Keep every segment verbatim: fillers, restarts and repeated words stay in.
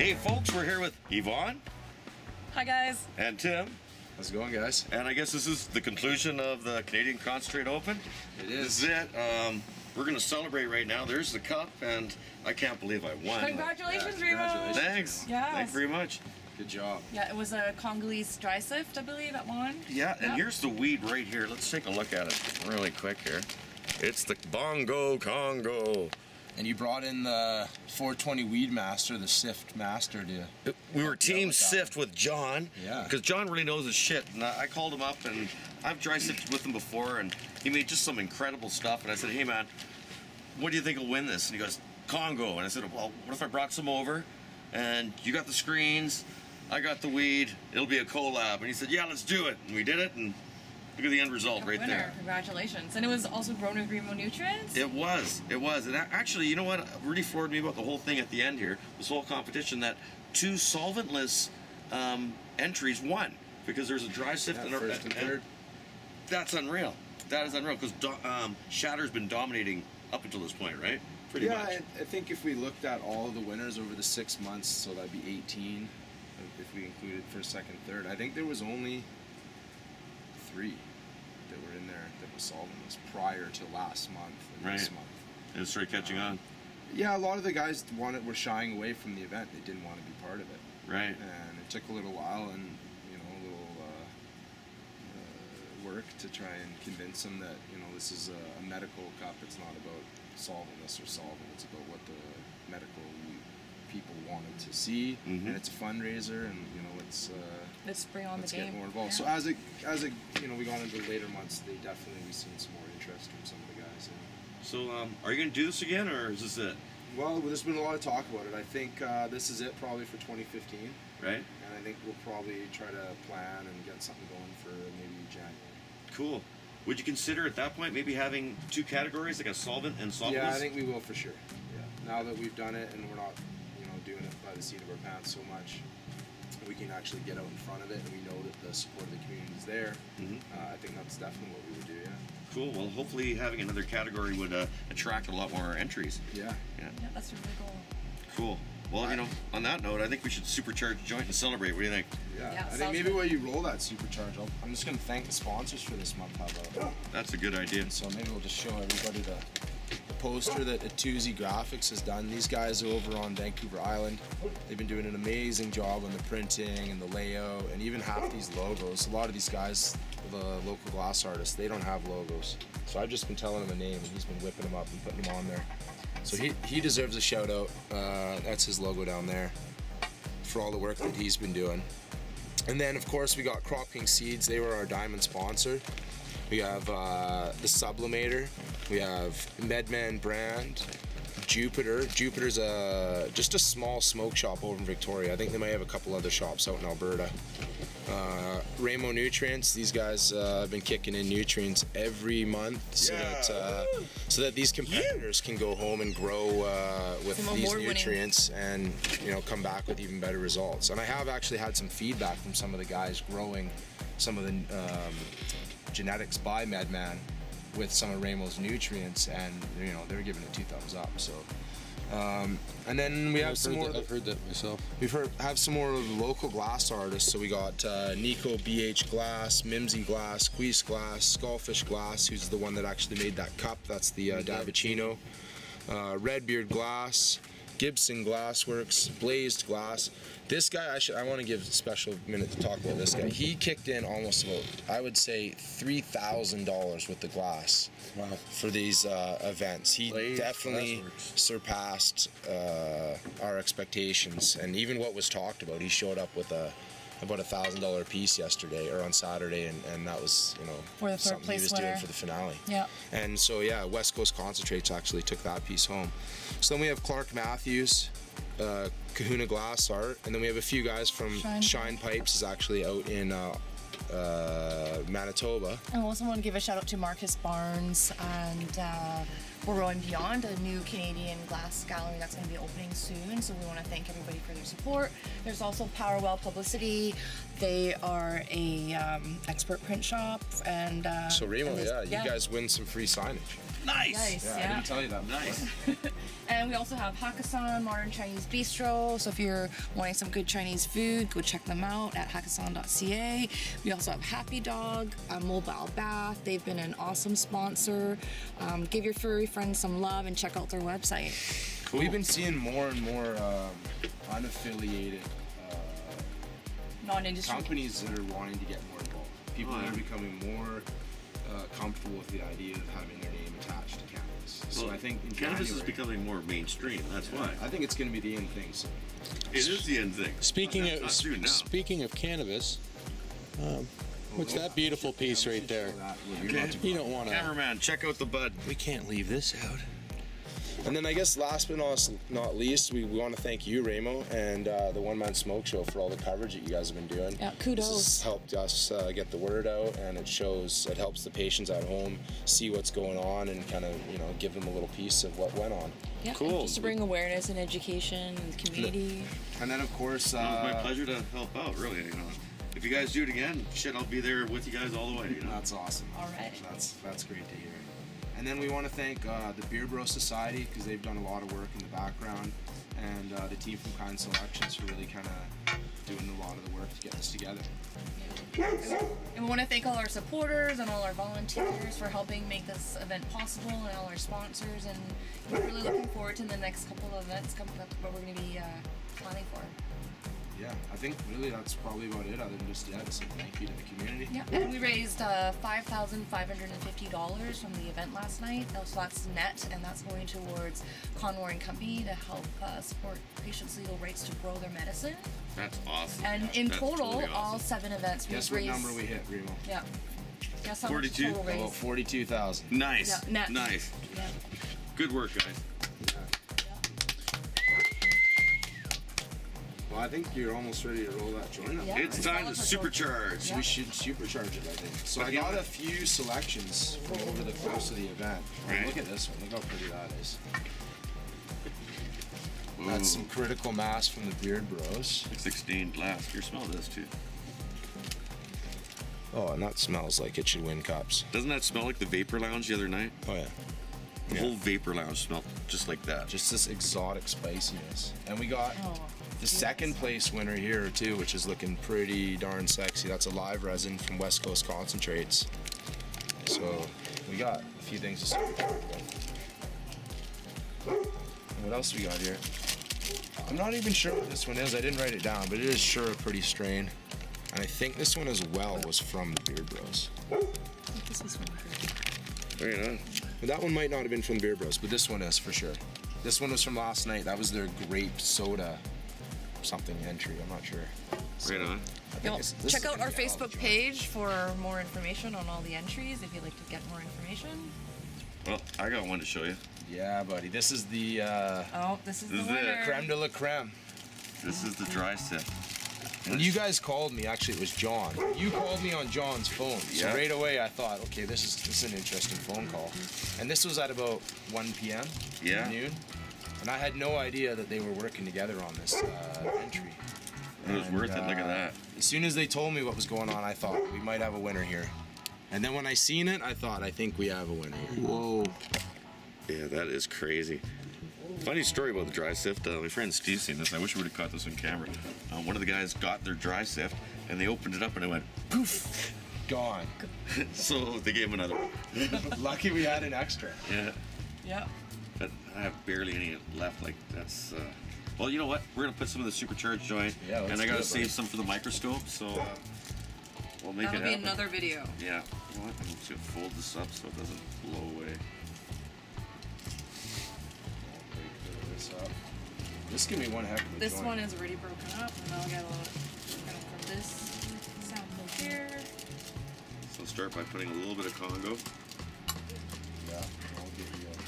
Hey folks, we're here with Yvonne. Hi guys. And Tim. How's it going, guys? And I guess this is the conclusion of the Canadian Concentrate Open. It is. This is it. Um, we're going to celebrate right now. There's the cup, and I can't believe I won. Congratulations, Yeah, Remo. congratulations. Thanks. Yes. Thank you very much. Good job. Yeah, it was a Congolese dry sift, I believe, that won. Yeah, and Yep. here's the weed right here. Let's take a look at it really quick here. It's the Bongo Congo. And you brought in the four twenty Weed Master, the Sift Master, do you? We were Yeah, team with that sift with John. Yeah. Because John really knows his shit. And I I called him up, and I've dry sifted with him before, and he made just some incredible stuff. And I said, hey man, what do you think will win this? And he goes, Congo. And I said, well, what if I brought some over? And you got the screens, I got the weed, it'll be a collab. And he said, yeah, let's do it. And we did it, and look at the end result right Winner. there. Congratulations. And it was also grown with Remo Nutrients? It was, it was. And a- actually, you know what really floored me about the whole thing at the end here, this whole competition, that two solventless um, entries won. Because there's a dry sift Yeah, and a first and third. That's unreal. That is unreal, because do- um, Shatter's been dominating up until this point, right? Pretty yeah, much. I, I think if we looked at all of the winners over the six months, so that'd be eighteen, if we included first, second, third. I think there was only three that were in there that was solventless prior to last month and this Right. month. It started catching on. Yeah, a lot of the guys wanted were shying away from the event. They didn't want to be part of it. Right. And it took a little while and, you know, a little uh, uh, work to try and convince them that, you know, this is a, a medical cup. It's not about solventless or solvent. It's about what the medical people wanted to see, Mhm. and it's a fundraiser, and, you know, it's uh, Let's bring on let's the get game. more involved. Yeah. So as it as it you know we got into later months, they definitely we've seen some more interest from some of the guys. And, So, um, are you going to do this again, or is this it? well, there's been a lot of talk about it. I think uh, this is it probably for twenty fifteen. Right? And I think we'll probably try to plan and get something going for maybe January. Cool. Would you consider at that point maybe having two categories, like a solvent and solventless? Yeah, I think we will for sure. Yeah. Now that we've done it and we're not, you know, doing it by the seat of our pants so much, we can actually get out in front of it, and we know that the support of the community is there. Mhm. Uh, I think that's definitely what we would do. Yeah. Cool. Well, hopefully having another category would uh, attract a lot more entries. Yeah. Yeah. Yeah, that's really cool. Cool. Well, you know, on that note, I think we should supercharge joint and celebrate. What do you think? Yeah, Yeah, I think sounds maybe good. while you roll that supercharge, I'll, I'm just going to thank the sponsors for this month. How about That's a good idea. And so maybe we'll just show everybody the, the poster that Atuzi Graphics has done. These guys are over on Vancouver Island. They've been doing an amazing job on the printing and the layout, and even half these logos. A lot of these guys, the local glass artists, they don't have logos. So I've just been telling him a name, and he's been whipping them up and putting them on there. So he, he deserves a shout out. Uh, that's his logo down there for all the work that he's been doing. And then, of course, we got Crop King Seeds. They were our diamond sponsor. We have uh, the Sublimator. We have Medman Brand, Jupiter. Jupiter's a, just a small smoke shop over in Victoria. I think they might have a couple other shops out in Alberta. Uh, Remo Nutrients. These guys uh, have been kicking in nutrients every month, so Yeah. that uh, so that these competitors can go home and grow uh, with Some these award-winning- nutrients and, you know, come back with even better results. And I have actually had some feedback from some of the guys growing some of the um, genetics by Medman with some of Remo's nutrients, and, you know, they're giving it two thumbs up. So, um, and then we have I've some heard more. that, I've heard that myself. We've heard, have some more of the local glass artists. So we got uh, Nico B H Glass, Mimsy Glass, Queese Glass, Skullfish Glass, who's the one that actually made that cup. That's the uh, Davicino. Uh, Redbeard Glass, Gibson Glassworks, Blazed Glass. This guy, I should, I want to give a special minute to talk about this guy. He kicked in almost about, I would say, three thousand dollars with the glass. Wow. For these uh, events. He Blazed definitely Glassworks. surpassed uh, our expectations, and even what was talked about. He showed up with a about a thousand dollar piece yesterday or on Saturday, and, and that was, you know, For the third something he place was winner. doing for the finale. Yeah. And so yeah, West Coast Concentrates actually took that piece home. So then we have Clark Matthews, uh, Kahuna Glass Art, and then we have a few guys from Shine. Shine Pipes is actually out in uh, uh, Manitoba. And I also want to give a shout out to Marcus Barnes and uh, We're and Beyond, a new Canadian glass gallery that's going to be opening soon. So we want to thank everybody for their support. There's also Powerwell Publicity. They are a um, expert print shop, and uh, So Remo, and yeah, this- you guys win some free signage. Nice. Nice. Yeah, I Yeah. didn't tell you that. Nice. And we also have Hakkasan Modern Chinese Bistro. So if you're wanting some good Chinese food, go check them out at hakkasan dot c a. We also have Happy Dog, a mobile bath. They've been an awesome sponsor. Um, give your furry friends some love and check out their website. Cool. We've been seeing more and more um, unaffiliated uh, Non-industry. companies that are wanting to get more involved. People Oh, that yeah. are becoming more uh, comfortable with the idea of having their name attached to cannabis. So Well, I think in cannabis is January, becoming more mainstream. That's why. I think it's going to be the in thing soon. It is the end thing. Speaking Not- of not soon now. speaking of cannabis, um, what's that beautiful piece right there? You don't want to. Cameraman, check out the bud. We can't leave this out. And then I guess last but not, not least, we, we want to thank you, Ramo, and uh, the One Man Smoke Show for all the coverage that you guys have been doing. Yeah, This kudos. has helped us uh, get the word out, and it shows, it helps the patients at home see what's going on and kind of, you know, give them a little piece of what went on. Yeah, Cool. Just to bring awareness and education in the community. And then, of course, uh, It was my pleasure to help out. Really, you know. If you guys do it again, shit, I'll be there with you guys all the way. You know. That's awesome. All right. That's that's great to hear. And then we want to thank uh, the Beer Bro Society because they've done a lot of work in the background, and uh, the team from Kind Selections for really kind of doing a lot of the work to get this together. And we want to thank all our supporters and all our volunteers for helping make this event possible, and all our sponsors. And we're really looking forward to the next couple of events coming up, what we're going to be uh, planning for. Yeah, I think really that's probably about it. Other than just yeah, to say thank you to the community. Yeah, and we raised uh, five thousand five hundred fifty dollars from the event last night. So that's net, and that's going towards Conroy and Company to help uh, support patients' legal rights to grow their medicine. That's awesome. And in That's total, totally all awesome. seven events we've Guess what raised. number we hit, Remo? Yeah. Guess how much forty-two? total About raised. forty-two thousand. Nice. Yeah, net. Nice. Yeah. Good work, guys. Well, I think you're almost ready to roll that joint up. Yeah. It's time to Celebratory. supercharge. Yeah. We should supercharge it, I think. So But I you got know- a few selections from over the course of the event. Right. Look at this one. Look how pretty that is. Ooh. That's some critical mass from the Beard Bros. sixteen glass. Here, smell this too. Oh, and that smells like it should win cups. Doesn't that smell like the Vapor Lounge the other night? Oh yeah. The Yeah. whole Vapor Lounge smelled just like that. Just this exotic spiciness. And we got Oh, the second place winner here too, which is looking pretty darn sexy. That's a live resin from West Coast Concentrates. So we got a few things to celebrate with. What else we got here? I'm not even sure what this one is. I didn't write it down, but it is sure a pretty strain. And I think this one as well was from the Beard Bros. this is one for Right on. But that one might not have been from the Beard Bros, but this one is for sure. This one was from last night. That was their grape soda something entry. I'm not sure. Right on. I think Well, it's- this check is out gonna our be a hell of a Facebook joint. page for more information on all the entries if you'd like to get more information. Well, I got one to show you. Yeah, buddy. This is the uh, Oh, this is This the is it. winner. creme de la creme. This is the dry sip. When you guys called me, actually it was John. You called me on John's phone. So Yeah. right away I thought, okay, this is this is an interesting phone call. And this was at about one p m Yeah. noon. And I had no idea that they were working together on this uh, entry. It was And, worth it. Look at uh, that. As soon as they told me what was going on, I thought we might have a winner here. And then when I seen it, I thought, I think we have a winner here. Whoa. Yeah, that is crazy. Funny story about the dry sift. Uh, my friend Steve seen this. I wish we would have caught this on camera. Um, one of the guys got their dry sift, and they opened it up, and it went poof. Gone. So they gave him another one. Lucky we had an extra. Yeah, Yeah. but I have barely any left. Like that's. Uh... Well, you know what? We're gonna put some of the supercharged joint, Yeah, let's and I do gotta it, save buddy. some for the microscope. So uh, we'll make That'll it be happen. another video. Yeah. You know what? I'm just gonna fold this up so it doesn't blow away. This up. This can be one heck of a This joint. one is already broken up, and I'll get a little kind of from this sample here. So start by putting a little bit of Congo. Yeah, I'll give you a-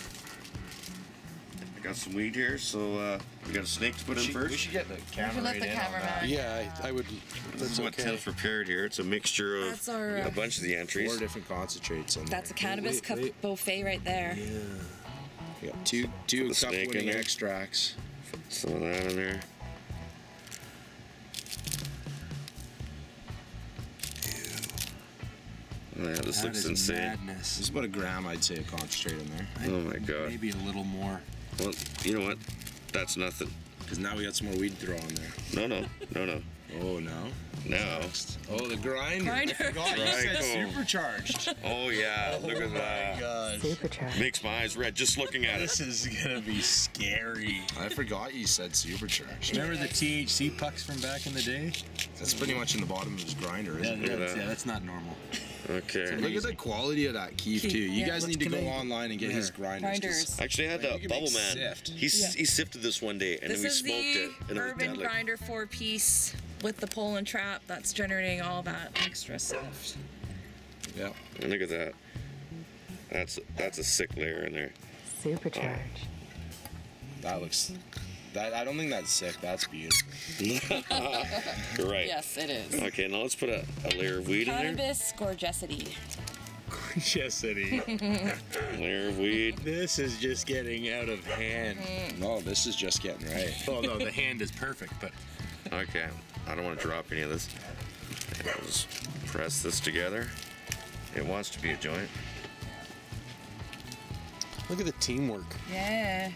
I got some weed here, so uh, we got a snake to put We in should, first. we should get the camera should let right the in on cameraman- that. Yeah, I, I would. This That's is what okay. Tim's prepared here. It's a mixture of That's our, a uh, bunch of the entries. Four different concentrates in That's a there. cannabis wait, cup wait. buffet right there. We got two two the cup snake in winning there. extracts. Some of that in there. Oh, yeah, this That looks is insane. madness. There's about a gram, I'd say, of concentrate in there. Oh my god. Maybe a little more. Well, you know what? That's nothing. Because now we got some more weed to throw on there. No, no, no, no. Oh, no. No. Oh, the grinder. Grinder. I forgot you said Trico. supercharged. Oh yeah, look at that. God. Supercharged. Makes my eyes red just looking at it. This is gonna be scary. I forgot you said supercharged. Remember the T H C pucks from back in the day? That's pretty much in the bottom of his grinder, Yeah, isn't it? at that's, that. yeah, that's not normal. Okay. Look at the quality of that keef, too. You yeah. guys need to Can go I- online and get his Here. grinders. 'cause Grinders. Actually, I had Like, uh, you can Bubble make Man. sift. He, s Yeah. he sifted this one day, and This then we is smoked the it, and it was Urban deadly. Grinder four piece with the pole and trap that's generating all that extra sift. Yeah. And look at that. That's that's a sick layer in there. Supercharged. That looks. That I don't think that's sick. That's beautiful. You're right. Yes, it is. Okay, now let's put a, a layer of weed in there. Cannabis gorgeosity. Chesity. Layer of weed. This is just getting out of hand. No, this is just getting right. Well, no, the hand is perfect, but Okay, I don't want to drop any of this. And I'll just press this together. It wants to be a joint. look at the teamwork. Yeah.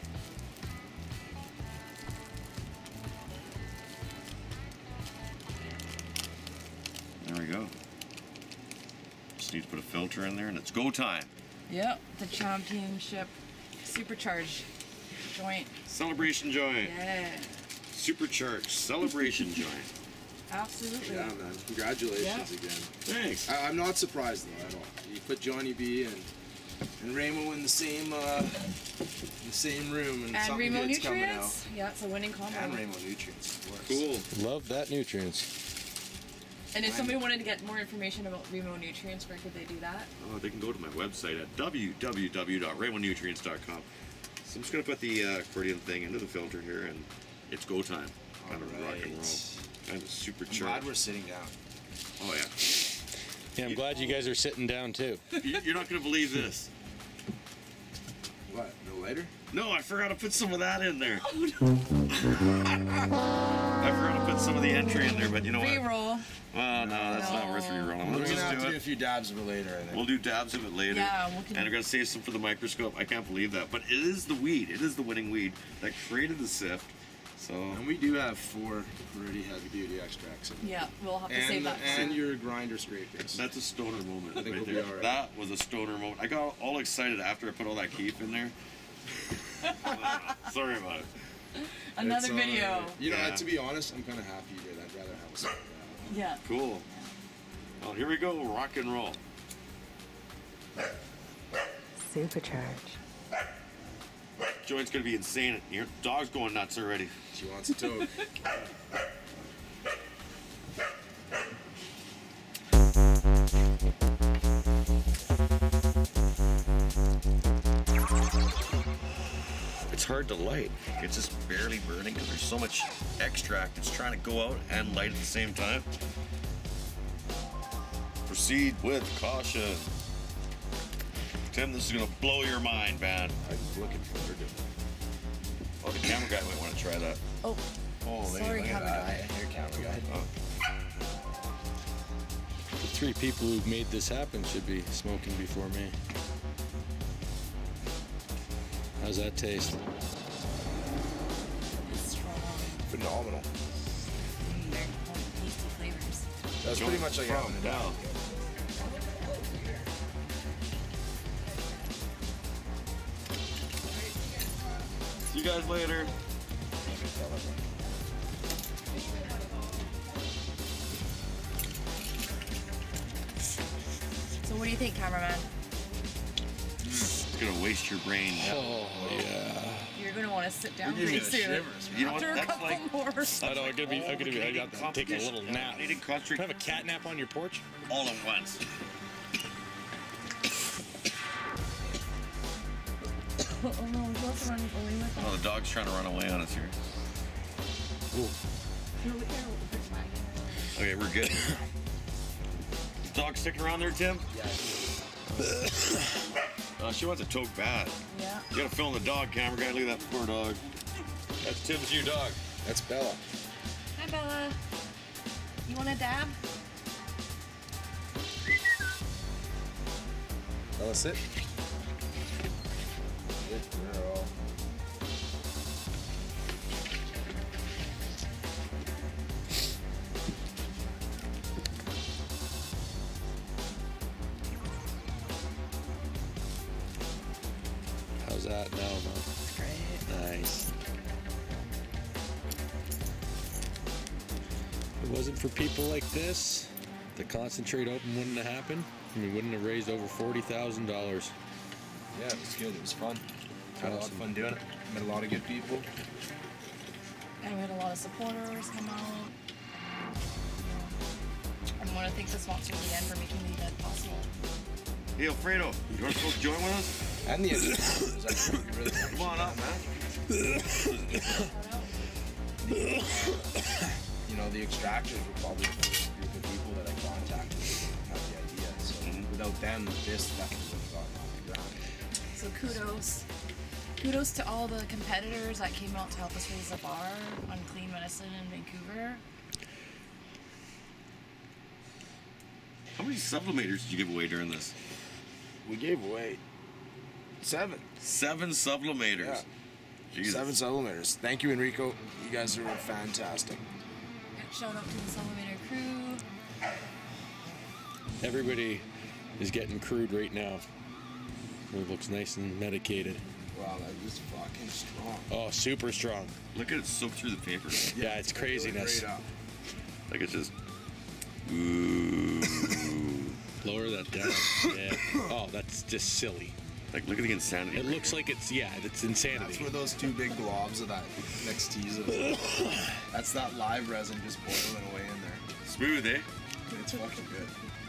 There we go. Just need to put a filter in there, and it's go time. Yep. The championship supercharged joint. Celebration joint. Yeah. Supercharged celebration joint. Absolutely. Yeah, man. Congratulations Yeah. again. Thanks. I, I'm not surprised though at all. You put Johnny B and and Ramo in the same uh, in the same room, and, And something Remo good's coming out. Nutrients. Yeah, it's a winning combo. And Ramo Nutrients, of course. Cool. Love that nutrients. And if somebody wanted to get more information about Remo Nutrients, where could they do that? Oh, they can go to my website at w w w dot raymond nutrients dot com. So I'm just gonna put the uh, accordion thing into the filter here, and it's go time. Kind of rock and roll. Alright. Kind of super I'm glad we're charged. sitting down. Oh yeah. Yeah, I'm glad you guys are sitting down too. You- You're not gonna believe this. What? No lighter? No, I forgot to put some of that in there. I forgot to put some of the entry in there, but you know what? Re-roll. Well, no, that's not worth re-rolling. We're Let's gonna just have do to do a it. few dabs of it later, I think. We'll do dabs of it later. Yeah, we can- And we're gonna save some for the microscope. I can't believe that, but it is the weed. It is the winning weed that created the sift. So And we do have four pretty heavy-duty extracts in there. Yeah, we'll have to save And, that. and your grinder scrapers. that's a stoner moment I think right we'll be there. all right. That was a stoner moment. I got all excited after I put all that keef in there. Sorry about it. Another It's, uh, video. You know, Yeah. to be honest, I'm kind of happy you did. I'd rather have some. Yeah. Cool. Well, here we go. Rock and roll. Supercharged. Joint's gonna be insane. Your dog's going nuts already. She wants a toke. It's hard to light. It's just barely burning because there's so much extract. It's trying to go out and light at the same time. Proceed with caution. Tim, this is gonna blow your mind, man. I was looking forward to it. Oh, the camera guy might want to try that. Oh, Holy, Sorry, look at camera that. guy. Here, camera guy. The three people who made this happen should be smoking before me. How's that taste? it's strong. Phenomenal. They're tasty flavors. That's pretty much like having a down. See you guys later. So what do you think, cameraman? It's gonna waste your brain. Oh, yeah. You're gonna want to sit down You're pretty giving me the soon. shivers, You know what? After a That's couple like more. I know, I'm gonna be, I'm gonna be, I got to take a little nap. Canadian Can country I have a cat nap on your porch? all at once. Oh no, we also run away with Oh, the dog's trying to run away on us here. Okay, we're good. The dog sticking around there, Tim? Uh, she wants a toke bad. Yeah. You gotta film the dog, camera guy. Look at that poor dog. That's Tim's new dog. That's Bella. Hi, Bella. You want a dab? Bella, sit. Good girl. How's that now, Mom? It's great. Nice. If it wasn't for people like this, the Concentrate Open wouldn't have happened. And we wouldn't have raised over forty thousand dollars. Yeah, it was good. It was fun. Had a lot of fun doing it. Met a lot of good people. And we had a lot of supporters come out. I want to thank the sponsors again for making the event possible. Hey, Alfredo, you want to come join with us? And the engineers. I think we really Come on up, man. You know, the extractors were probably the first group of people that I contacted and had the idea. So without them, this definitely would have gotten off the ground. So kudos. Kudos to all the competitors that came out to help us raise the bar on clean medicine in Vancouver. How many sublimators did you give away during this? We gave away seven. Seven sublimators. Yeah. Jesus. Seven sublimators. Thank you, Enrico. You guys are fantastic. Shout out to the Sublimator crew. Everybody is getting crude right now. It looks nice and medicated. Wow, that was fucking strong. Oh, super strong. Look at it soak through the paper. Yeah, it's craziness. Right up. Like it's just. Ooh. Lower that down. Yeah. Oh, that's just silly. Like, look at the insanity. It looks like it's, yeah, it's insanity. That's where those two big globs of that next tease is. That's that live resin just boiling away in there. Smooth, eh? It's fucking good.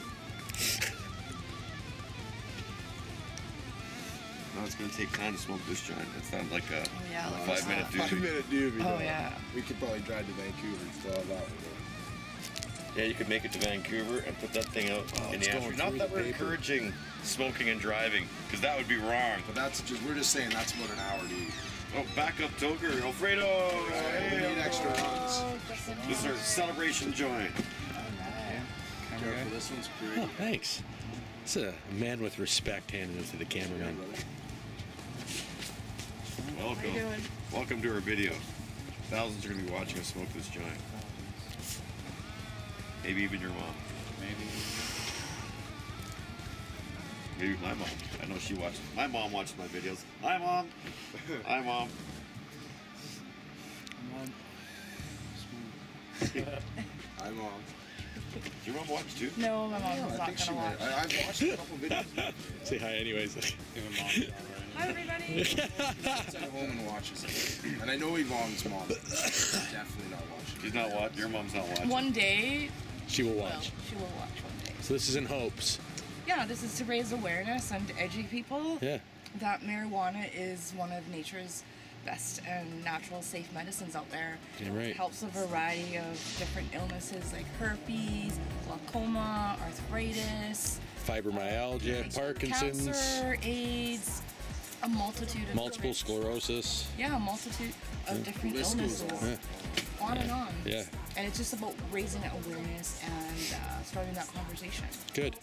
No, it's gonna take time to smoke this joint. It's not like a Oh, yeah, like five minute that. Five doobie. minute doobie. Oh, no. yeah. We could probably drive to Vancouver and still have that one. Yeah, you could make it to Vancouver and put that thing out Oh, in it's the going afternoon. Not through that the we're paper. encouraging smoking and driving, because that would be wrong. But that's just, we're just saying that's about an hour to eat. Oh, back up, Toker. Alfredo! We Hey, need extra runs. this is our celebration joint. Careful, this one's pretty. Oh, thanks. It's a man with respect handing it to the cameraman. Welcome. How you doing? Welcome to our video. Thousands are going to be watching us smoke this joint. Maybe even your mom. Maybe. Maybe my mom. I know she watches. My mom watches my videos. Hi, Mom. Hi, Mom. Hi, Mom. Does your mom watch too? No, my mom's I not think she gonna might. watch. I, I've watched a couple videos. Say hi anyways. Give him mom. Hi, everybody. She's at home and watches it. And I know Yvonne's mom. Definitely not watching. She's not watching. Your mom's not watching. One day, She will well, watch. she will watch one day. So this is in hopes. Yeah, this is to raise awareness and to educate people Yeah. that marijuana is one of nature's best and natural safe medicines out there. You're right. It helps a variety of different illnesses like herpes, glaucoma, arthritis, Fibromyalgia, Parkinson's, cancer, AIDS, a multitude of multiple different- sclerosis. Yeah, a multitude of different list goes illnesses. on. On and on. Yeah. And it's just about raising that awareness and uh, starting that conversation. Good.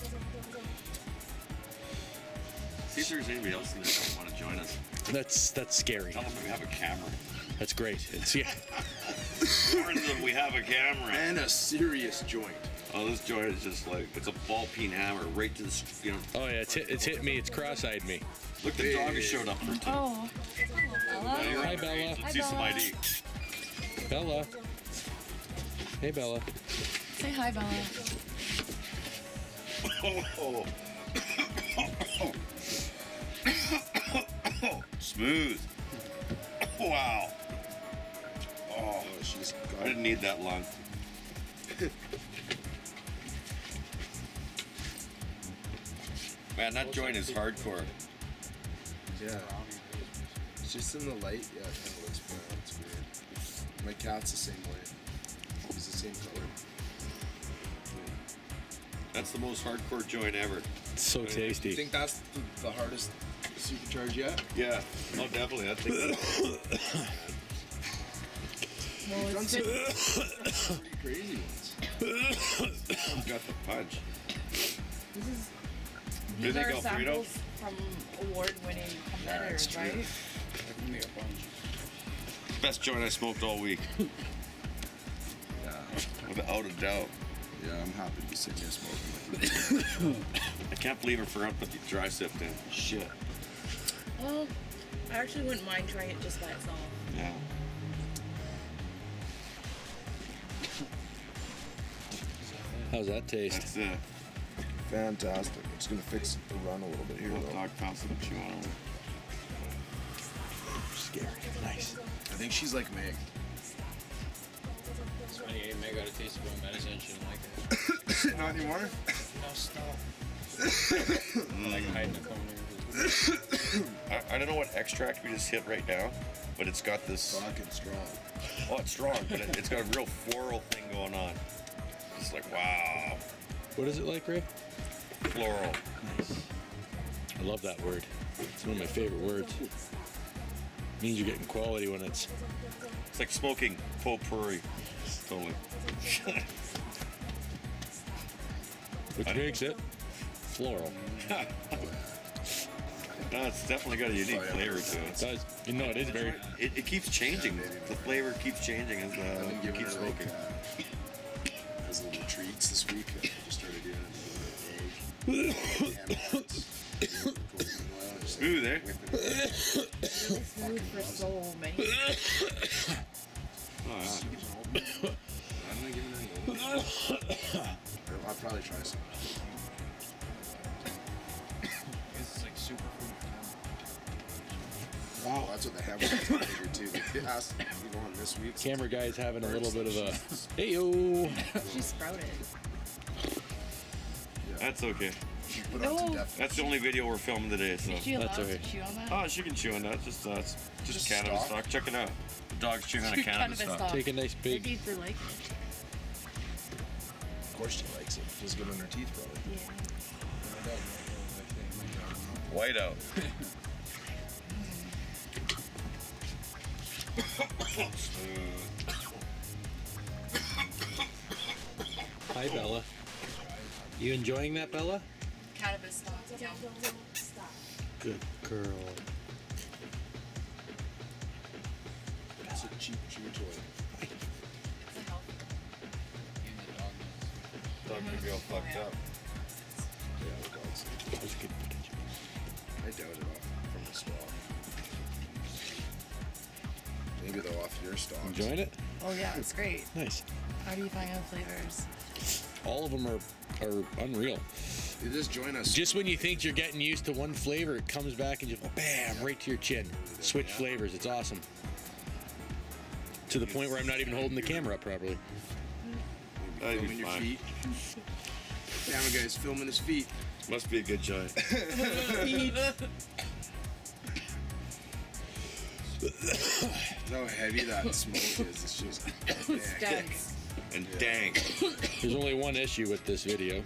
See if there's anybody else in there that want to join us. That's that's scary. Tell them we have a camera. That's great. It's yeah. Warn them we have a camera. And a serious joint. Oh, this joint is just like, it's a ball peen hammer right to the, s- you know. Oh yeah, it's hit, it's hit me. It's cross-eyed me. Look, the dog has showed up for it too. Oh, hello, Hey, Bella. Hi, right, Bella. Let's Hi, see some Bella. I D. Bella. Hey Bella. Say hi, Bella. Oh, smooth. Wow. Oh, Oh, she's I got didn't need that long. Man, that joint is hardcore. Yeah. It's just in the light. Yeah, it kind of looks brown. It's weird. My cat's the same way. He's the same color. That's the most hardcore joint ever. It's so Do you tasty. think that's the, the hardest supercharge yet? Yeah, oh, definitely. I think Well, Done it's some been, pretty crazy ones. that's got the punch. this is These they are go, Frito? samples from award-winning competitors, true. right? Give me a bunch. Best joint I smoked all week, Yeah. without a doubt. Yeah, I'm happy to be sitting here smoking. I can't believe I forgot to put the dry sift in. Shit. Well, I actually wouldn't mind trying it just by itself. Yeah. How's that taste? That's it. Fantastic. It's gonna fix the run a little bit here, Little though. dog pounce to chew on. Scary. Nice. I think she's like Meg. It's funny, hey, Meg got a taste of bone medicine. She didn't like it. Not anymore. No, stop. Like hide in the corner. I, I don't know what extract we just hit right now, but it's got this. Fucking strong. Oh, it's strong, but it, it's got a real floral thing going on. It's like, wow. What is it like, Ray? Floral. Nice. I love that word. It's one of my favorite words. Means you're getting quality when it's. It's like smoking potpourri. Totally. Which makes it floral. No, it's definitely got a unique flavor to it. It does. You know, it is very. It, it keeps changing. The flavor keeps changing as I've uh, been you giving keep her like, smoking. uh, as little treats this week. I just started doing it. Smooth, eh? Really smooth for so many. Oh, yeah. I'm not giving her any. I'll probably try some. This is like superfood. Wow, that's what they have on here too. They asked me to go on this week's. Camera guy's having a little bit of a. Hey yo! She sprouted. That's okay. She put on some No. def- That's the only video we're filming today, so. Is she allowed That's okay. to chew on that? Oh, she can chew on that. Just, uh, it's just, Just cannabis stock? stock. Check it out. The dog's chewing on a cannabis, Cannabis stock. stock. Take a nice Maybe big. if you like it. Of course she likes it. Feels good on her teeth, probably. Yeah. White out. Hi, Bella. You enjoying that, Bella? Cannabis stock. Yeah. Good girl. It's a cheap chew toy. It's a health. Even the dog knows. Dog could be all fucked up. Yeah, the dog's. That was good footage. I doubt it off from the straw. Maybe though off your stock. Enjoying it? Oh yeah, it's great. Nice. How do you find out flavors? All of them are are unreal. You just join us. Just when you think you're getting used to one flavor, it comes back and just bam, right to your chin. Switch flavors. It's awesome. To the point where I'm not even holding the camera up properly. That'd filming be your fine. feet. Camera guy's filming his feet. Must be a good joint. How heavy that smoke is. It's just. It's dense. And dang. There's only one issue with this video.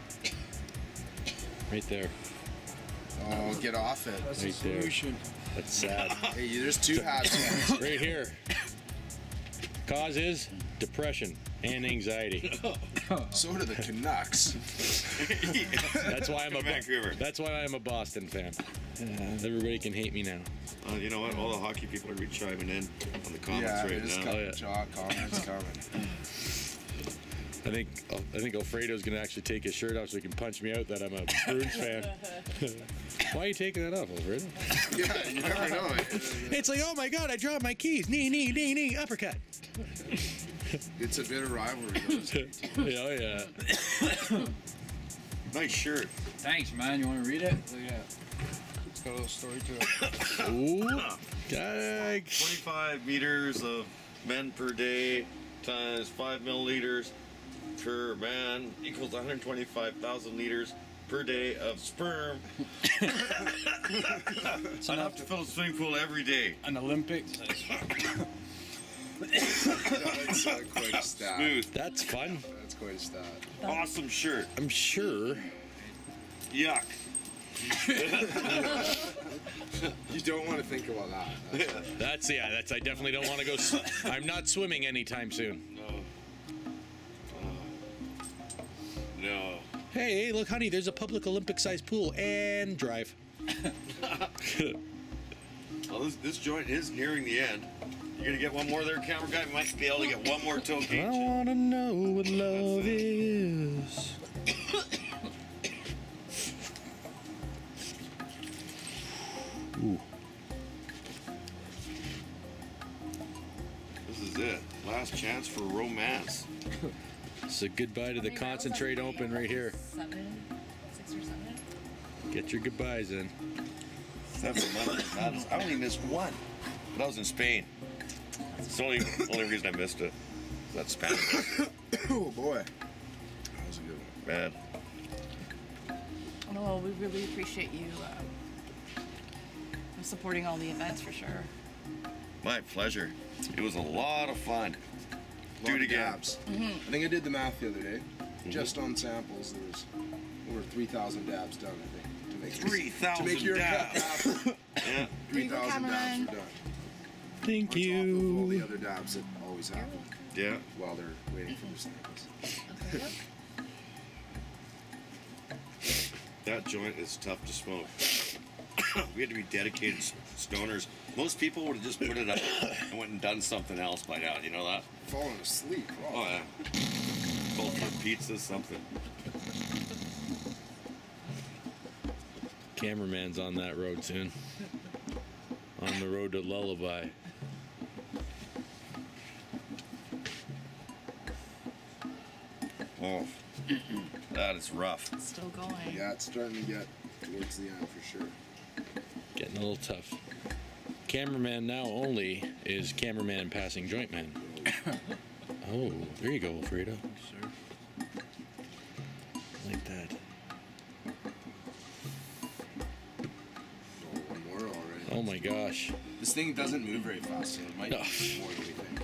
Right there. Oh, get off it. Right there. That's sad. Hey, there's two hats. Right here. Cause is depression and anxiety. So do the Canucks. That's why I'm a Vancouver. That's why I'm a Boston fan. Uh, everybody can hate me now. Uh, you know what? All the hockey people are chiming in on the comments Yeah, right there's now. couple Oh, yeah. jaw comments coming. I think I think Alfredo's gonna actually take his shirt off so he can punch me out that I'm a Bruins fan. Why are you taking that off, Alfredo? Yeah, you never know. It's like, oh my god, I dropped my keys. Knee, knee, knee, knee, uppercut. It's a bit of rivalry. Yeah, oh yeah. Nice shirt. Thanks, man. You want to read it? Look at that. It's got a little story to it. Ooh, yikes. twenty-five meters of men per day times five milliliters per man equals one hundred twenty-five thousand liters per day of sperm. Enough to fill a swimming pool every day. An Olympics. That's uh, quite a stat. Smooth. That's fun. That's quite a stat. Awesome shirt. I'm sure. Yuck. You don't want to think about that. That's That's yeah. That's I definitely don't want to go. s- I'm not swimming anytime soon. No. Uh, no. Hey, hey, look, honey, there's a public Olympic-sized pool and drive. Well, this, this joint is nearing the end. You're gonna get one more there, camera guy. We might be able to get one more toe I cage. wanna know what love is. Ooh. This is it. Last chance for romance. It's a goodbye to the concentrate open right here. Seven, six or seven. Get your goodbyes in. Seven months. That is- I only missed one. But I was in Spain. It's the only, only reason I missed it. That's Spanish. Oh boy, that was a good one. Man. Oh, well, we really appreciate you uh, supporting all the events for sure. My pleasure. It was a lot of fun. A Do lot it of again. dabs. I think I did the math the other day. Just on samples, there was over three thousand dabs done. I think to make three thousand to make your dabs. cup Yeah. three thousand dabs cameraman. were done. Thank On top of all the you. other dabs that always happen Yeah. while they're waiting for their samples. Okay. That joint is tough to smoke. We had to be dedicated s- stoners. Most people would have just put it up and went and done something else by now. You know that? Falling asleep. Oh, yeah. Both for pizza, something. Cameraman's on that road soon. On the road to Lullaby. Oh, that is rough. Still going. Yeah, it's starting to get towards the end for sure. Getting a little tough. Cameraman now only is cameraman passing joint man. Oh, there you go, Alfredo. Like that. Oh, one more already. Oh my gosh. This thing doesn't move very fast, so it might No. be more than we think.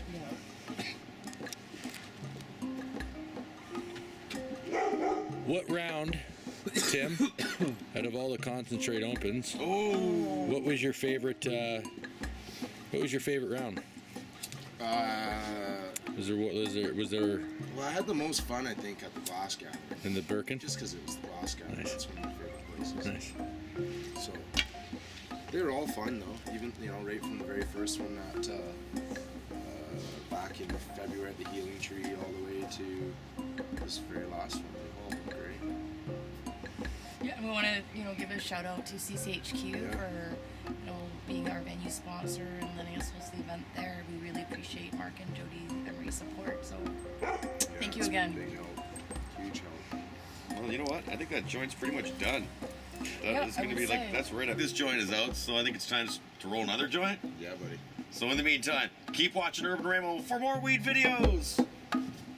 What round, Tim, out of all the concentrate opens, Oh, what was your favorite, uh, what was your favorite round? Uh, Was there, what was there, was there well, I had the most fun, I think, at the glass gathering. in the Birkin? Just because it was the glass gathering. Nice. That's one of my favorite places. Nice. So they were all fun though. Even you know, right from the very first one at uh, uh, back in February at the Healing Tree, all the way to this very last one. They've all been great. Yeah, and we want to, you know, give a shout out to C C H Q Yeah. for, you know, being our venue sponsor and letting us host the event there. We really appreciate Mark and Jody Emery's support. So, thank you it's been again. a big help, huge help. well, you know what? I think that joint's pretty much done. That Yeah, is I going to would be like, say. that's right up. This joint is out, so I think it's time to roll another joint. Yeah, buddy. So in the meantime, keep watching Urban Rainbow for more weed videos.